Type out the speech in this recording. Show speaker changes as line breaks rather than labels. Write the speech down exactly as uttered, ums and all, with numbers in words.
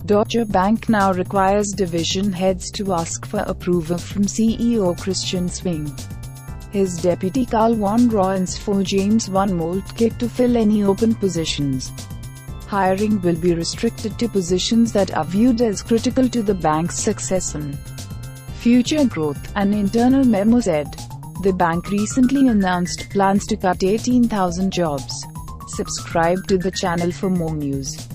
Deutsche Bank now requires division heads to ask for approval from C E O Christian Swing. His deputy Karl won Rohr's for James won Moltke to fill any open positions. Hiring will be restricted to positions that are viewed as critical to the bank's success and future growth, an internal memo said. The bank recently announced plans to cut eighteen thousand jobs. Subscribe to the channel for more news.